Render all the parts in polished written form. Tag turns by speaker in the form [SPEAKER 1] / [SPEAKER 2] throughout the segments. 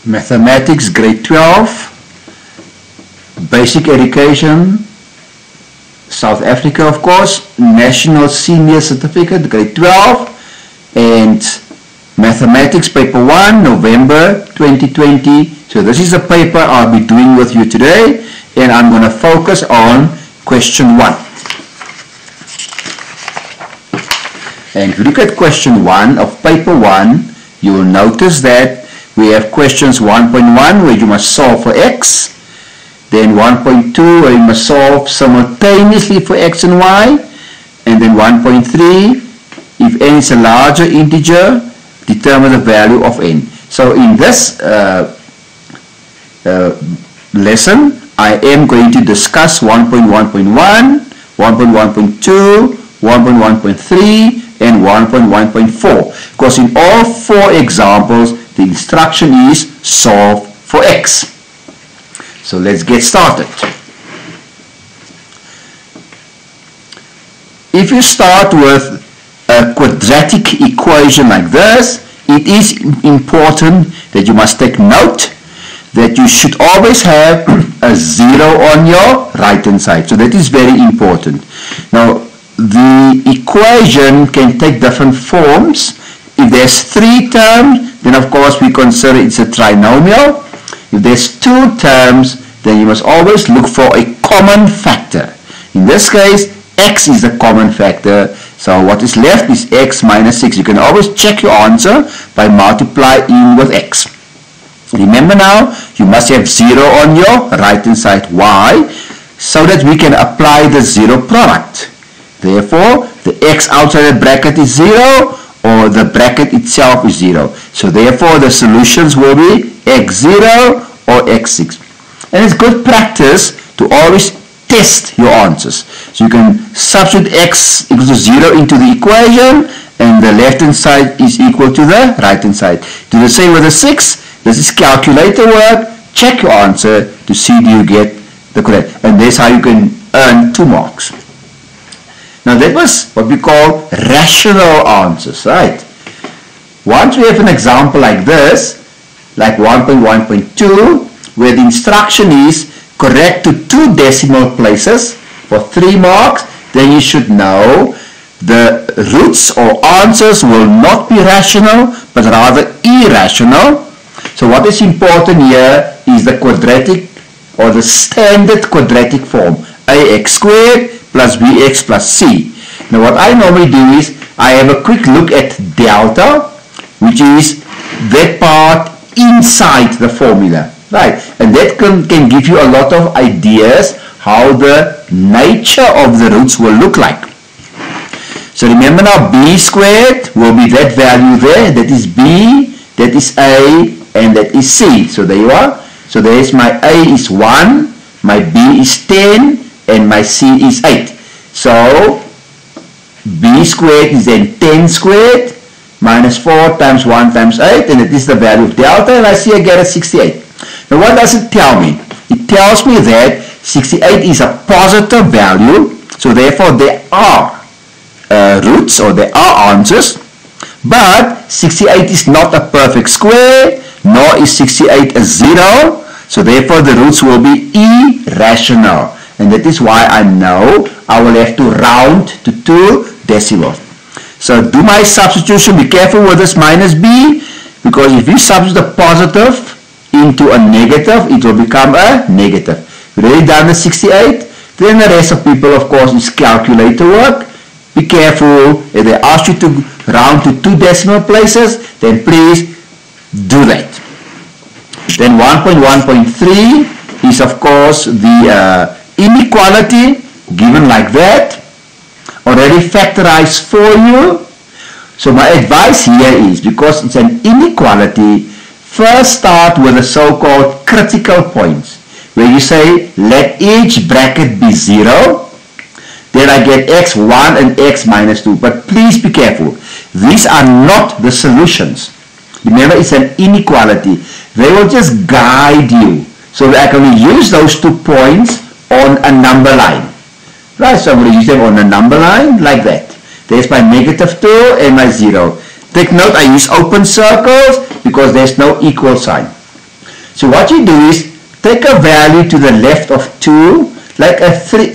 [SPEAKER 1] Mathematics grade 12, basic education, South Africa of course, National Senior Certificate grade 12, and Mathematics paper 1, November 2020. So this is the paper I'll be doing with you today, and I'm going to focus on question 1. And if you look at question 1 of paper 1, you will notice that we have questions 1.1 where you must solve for x, then 1.2 where you must solve simultaneously for x and y, and then 1.3, if n is a larger integer, determine the value of n. So in this lesson, I am going to discuss 1.1.1, 1.1.2, 1.1.3, and 1.1.4, because in all 4 examples the instruction is solve for x. So let's get started. If you start with a quadratic equation like this, it is important that you must take note that you should always have a 0 on your right hand side. So that is very important. Now the equation can take different forms. If there's 3 terms, then of course we consider it's a trinomial. If there's 2 terms, then you must always look for a common factor. In this case, x is the common factor. So what is left is x minus 6. You can always check your answer by multiplying with x. Remember now, you must have 0 on your right hand side. Why? So that we can apply the 0 product. Therefore, the x outside the bracket is 0, or the bracket itself is 0. So therefore, the solutions will be x0 or x6. And it's good practice to always test your answers. So you can substitute x equals to 0 into the equation, and the left hand side is equal to the right hand side. Do the same with the 6. This is calculator work. Check your answer to see do you get the correct. And that's how you can earn 2 marks. Now that was what we call rational answers, right? Once we have an example like this, like 1.1.2, where the instruction is correct to 2 decimal places for 3 marks, then you should know the roots or answers will not be rational, but rather irrational. So what is important here is the quadratic or the standard quadratic form, ax squared plus bx plus c. Now what I normally do is I have a quick look at delta, which is that part inside the formula, right? And that can give you a lot of ideas how the nature of the roots will look like. So remember now, b squared will be that value there, that is b, that is a, and that is c. So there you are. So there is my a is 1, my b is 10, and my c is 8. So b squared is then 10 squared minus 4 times 1 times 8, and it is the value of delta, and I see I get a 68. Now what does it tell me? It tells me that 68 is a positive value, so therefore there are roots, or there are answers, but 68 is not a perfect square, nor is 68 a 0, so therefore the roots will be irrational. And that is why I know I will have to round to 2 decimals. So do my substitution. Be careful with this minus b, because if you substitute a positive into a negative, it will become a negative. We've already done the 68. Then the rest of people, of course, is calculator work. Be careful. If they ask you to round to 2 decimal places, then please do that. Then 1.1.3 is, of course, the inequality given like that, already factorized for you. So my advice here is, because it's an inequality, first start with the so-called critical points, where you say let each bracket be 0, then I get x1 and x minus 2. But please be careful, these are not the solutions. Remember, it's an inequality. They will just guide you. So I can use those 2 points on a number line. Right, so I'm going to use them on a number line like that. There's my -2 and my 0. Take note, I use open circles because there's no equal sign. So what you do is take a value to the left of 2, like a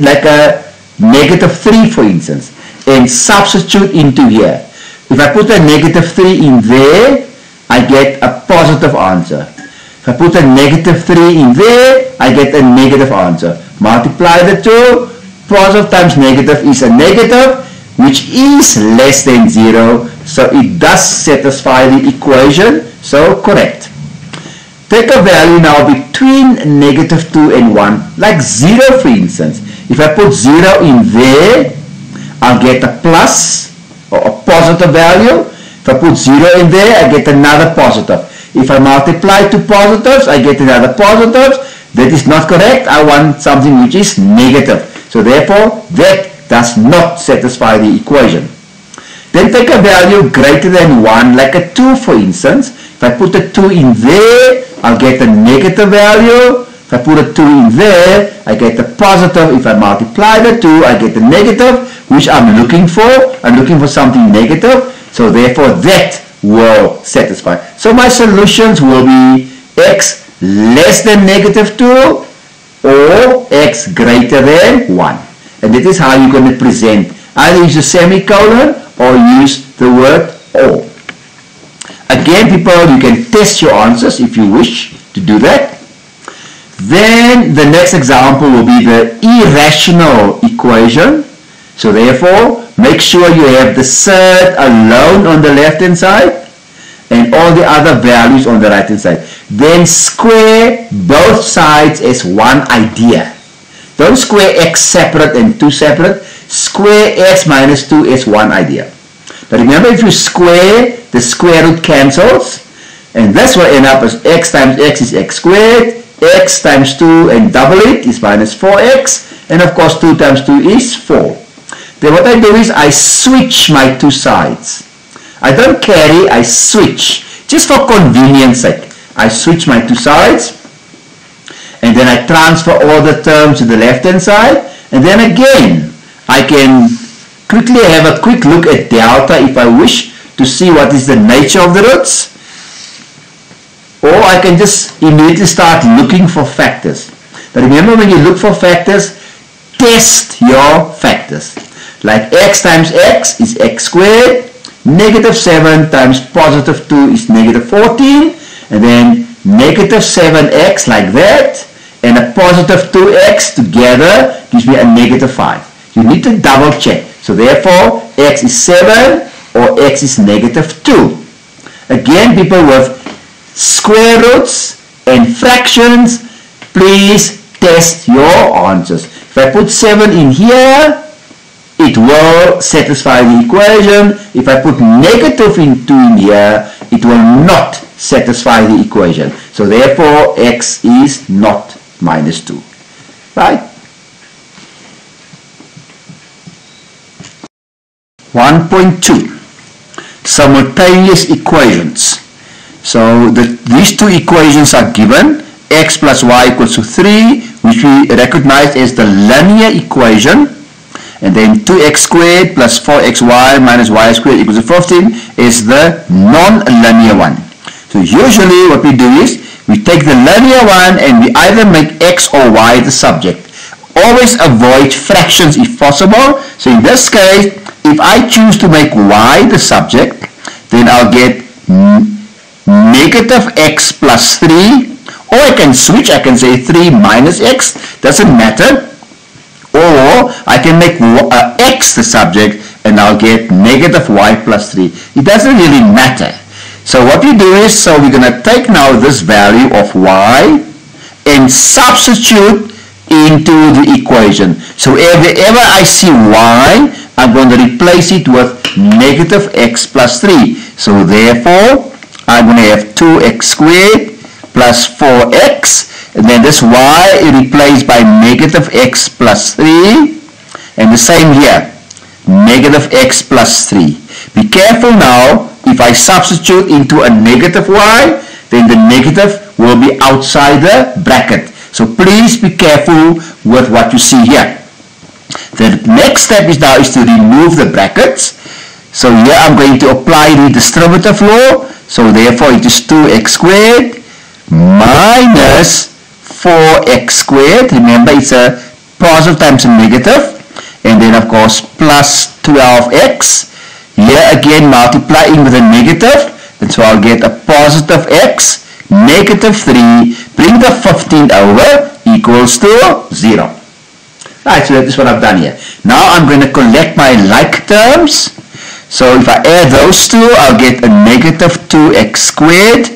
[SPEAKER 1] -3 for instance, and substitute into here. If I put a -3 in there, I get a positive answer. If I put a -3 in there, I get a negative answer. Multiply the two, positive times negative is a negative, which is less than 0, so it does satisfy the equation, so correct. Take a value now between -2 and 1, like 0 for instance. If I put 0 in there, I'll get a plus, or a positive value. If I put 0 in there, I get another positive. If I multiply two positives, I get another positive. That is not correct. I want something which is negative. So therefore, that does not satisfy the equation. Then take a value greater than 1, like a 2 for instance. If I put a 2 in there, I'll get a negative value. If I put a 2 in there, I get a positive. If I multiply the 2, I get a negative, which I'm looking for. I'm looking for something negative. So therefore, that will satisfy. So my solutions will be x less than -2 or x greater than 1. And that is how you're going to present. Either use a semicolon or use the word or. Again, people, you can test your answers if you wish to do that. Then the next example will be the irrational equation. So therefore, make sure you have the surd alone on the left hand side and all the other values on the right hand side. Then square both sides as one idea. Don't square x separate and 2 separate. Square x minus 2 as one idea. But remember, if you square, the square root cancels, and this will end up as x times x is x squared, x times 2 and double it is minus 4x, and of course 2 times 2 is 4. Then what I do is I switch my two sides. I don't carry, I switch. Just for convenience sake, I switch my two sides, and then I transfer all the terms to the left hand side, and then again I can quickly have a quick look at delta if I wish to see what is the nature of the roots, or I can just immediately start looking for factors. But remember, when you look for factors, test your factors. Like x times x is x squared, -7 times positive 2 is -14, and then -7x like that, and a positive 2x together gives me a -5. You need to double check. So therefore, x is 7 or x is -2. Again, people, with square roots and fractions, please test your answers. If I put 7 in here, it will satisfy the equation. If I put -2 in here, it will not satisfy the equation. So therefore, x is not -2. Right? 1.2, simultaneous equations. So these two equations are given. X plus y equals to 3, which we recognize as the linear equation. And then 2x squared plus 4xy minus y squared equals to 15 is the non-linear one. So usually what we do is we take the linear one and we either make x or y the subject. Always avoid fractions if possible. So in this case, if I choose to make y the subject, then I'll get -x plus 3, or I can switch, I can say 3 minus x, doesn't matter. Or I can make x the subject and I'll get -y plus 3. It doesn't really matter. So what we do is, so we're going to take now this value of y and substitute into the equation. So wherever I see y, I'm going to replace it with -x plus 3. So therefore, I'm going to have 2x squared plus 4x, and then this y is replaced by -x plus 3, and the same here, -x plus 3. Be careful now, if I substitute into a negative y, then the negative will be outside the bracket. So please be careful with what you see here. The next step is now to remove the brackets. So here I'm going to apply the distributive law. So therefore it is 2x squared minus 4x squared. Remember, it's a positive times a negative. And then, of course, plus 12x. Here again, multiplying with a negative. And so I'll get a positive x, negative 3. Bring the 15 over, equals to 0. Right, so that is what I've done here. Now I'm going to collect my like terms. So if I add those two, I'll get a negative 2x squared.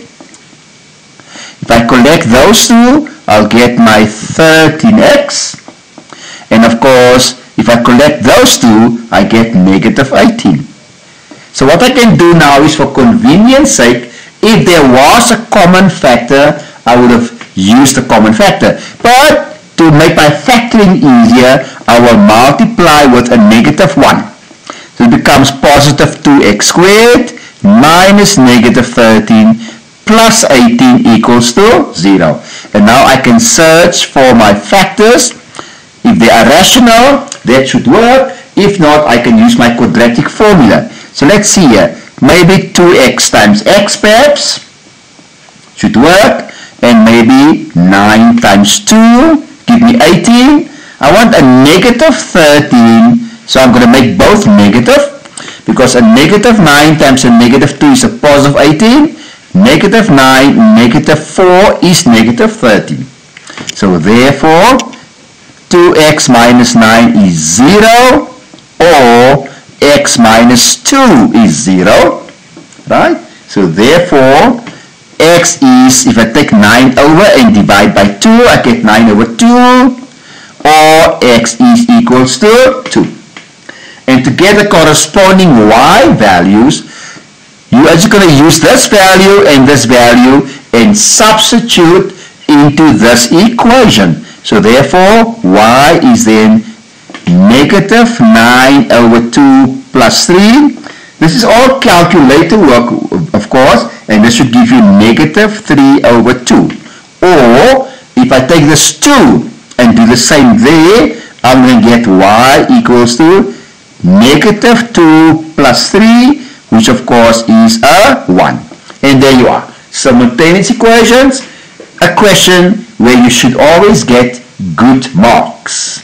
[SPEAKER 1] If I collect those two, I'll get my 13x. And of course, if I collect those two, I get negative 18. So what I can do now is, for convenience sake, if there was a common factor, I would have used the common factor. But to make my factoring easier, I will multiply with a negative 1. So it becomes positive 2x squared minus negative 13 plus 18 equals to 0. And now I can search for my factors. If they are rational, that should work. If not, I can use my quadratic formula. So let's see here. Maybe 2x times x perhaps should work. And maybe 9 times 2, give me 18. I want a negative 13, so I'm going to make both negative, because a negative 9 times a negative 2 is a positive 18. Negative 9, negative 4 is negative 13. So therefore, 2x minus 9 is 0, or x minus 2 is 0, right? So therefore, x is, if I take 9 over and divide by 2, I get 9 over 2, or x is equals to 2. And to get the corresponding y values, you are just going to use this value and substitute into this equation. So therefore, y is then negative 9 over 2 plus 3. This is all calculator work, of course, and this should give you negative 3 over 2. Or, if I take this 2 and do the same there, I'm going to get y equals to negative 2 plus 3, which of course is a 1. And there you are. Simultaneous equations, a question where you should always get good marks.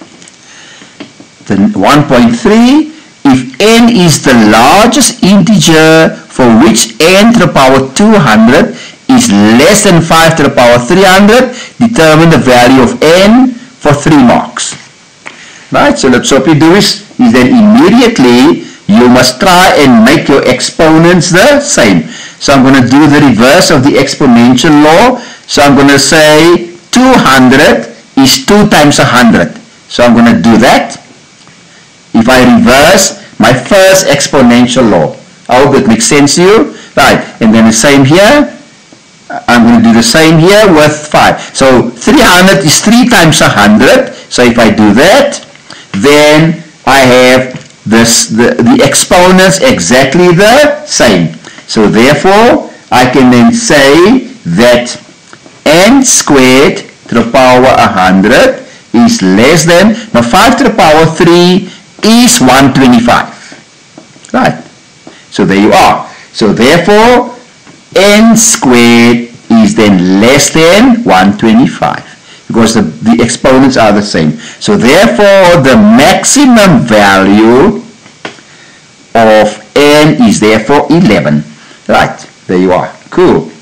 [SPEAKER 1] Then 1.3, if n is the largest integer for which n to the power 200 is less than 5 to the power 300, determine the value of n for 3 marks. Right, so that's what we do is then immediately you must try and make your exponents the same. So I'm going to do the reverse of the exponential law. So I'm going to say 200 is 2 times 100. So I'm going to do that. If I reverse my first exponential law, I hope that makes sense to you. Right, and then the same here. I'm going to do the same here with 5. So 300 is 3 times 100. So if I do that, then I have this, the exponents exactly the same. So therefore, I can then say that n squared to the power 100 is less than, now 5 to the power 3 is 125. Right. So there you are. So therefore, n squared is then less than 125 because the exponents are the same. So therefore, the maximum value of n is therefore 11. Right. There you are. Cool.